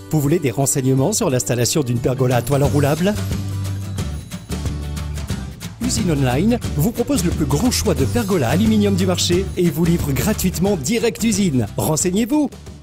Vous voulez des renseignements sur l'installation d'une pergola à toile enroulable? Usine Online vous propose le plus grand choix de pergolas aluminium du marché et vous livre gratuitement direct d'usine. Renseignez-vous!